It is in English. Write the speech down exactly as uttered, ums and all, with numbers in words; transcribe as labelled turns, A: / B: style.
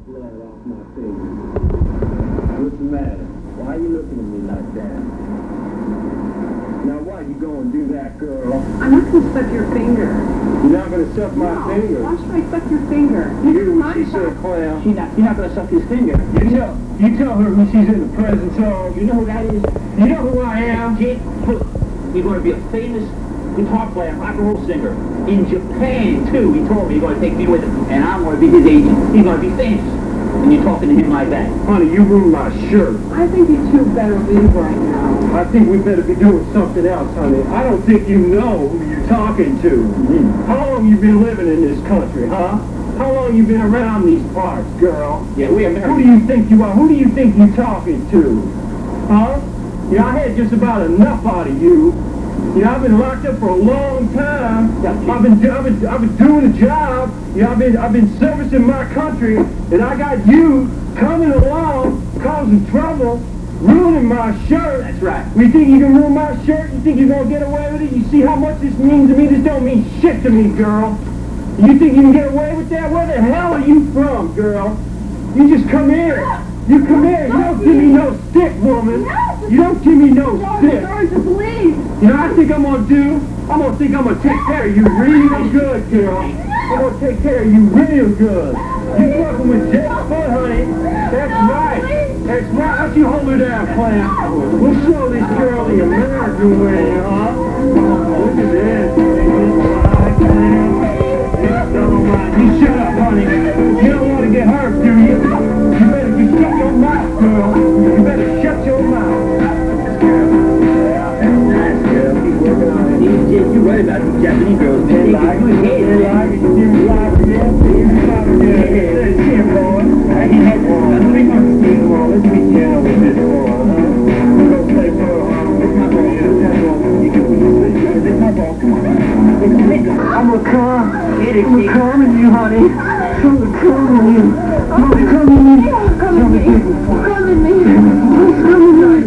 A: blood off my fingers. What's the matter? Why are you looking at me like that? Now why you gonna do that, girl?
B: I'm not gonna suck your finger.
A: You're not gonna suck my
B: no.
A: finger?
B: Why should I suck your finger?
A: You hear what she said, clown?
C: She not, you're not gonna suck his finger.
A: You tell, you tell her who she's in the presence of.
C: You know who that is?
A: You know who I am?
C: Kid Foot. You're going to be a famous guitar player, rock and roll singer. In Japan, too, he told me he's going to take me with him. And I'm going to be his agent. He's going to be famous. And you're talking to him like that.
A: Honey, you ruined my shirt.
B: I think you two better leave right now.
A: I think we better be doing something else, honey. I don't think you know who you're talking to. Mm-hmm. How long you been living in this country, huh? How long you been around these parts, girl?
C: Yeah, we are
A: Who do you think you are? Who do you think you're talking to? Huh? Yeah, I had just about enough out of you. Yeah, I've been locked up for a long time. I've been, I've been, I've been doing a job. Yeah, I've been, I've been servicing my country, and I got you coming along, causing trouble, ruining my shirt.
C: That's right.
A: You think you can ruin my shirt? You think you're gonna get away with it? You see how much this means to me? This don't mean shit to me, girl. You think you can get away with that? Where the hell are you from, girl? You just come here. You come here. You don't give me no stick, woman. You don't give me no stick.
B: Sorry, just leave.
A: You know what I think I'm gonna do? I'm gonna think I'm gonna take care of you real good, girl. I'm gonna take care of you real good. You fucking with Jake Foot, honey. That's right. That's right. Why don't you hold her down, clown? We'll show this girl the American way, huh? Look at this. You shut up, honey. You don't want to get hurt, do you? You better just shut your mouth, girl. You better shut your mouth.
C: Nice girl. Keep working on it. You're right about these Japanese girls.
A: They like it. They like it. You like it. You like it. Let's see it, boy. I can have one. Three months. Come on, let's be gentle with this one, huh? We're going to play for her. It's my ball. It's my ball. Come on. I'm gonna come. I'm gonna come in you, honey. I'm gonna come in you. I'm gonna come in you.
B: Come in me. Come in me.
A: Come in me.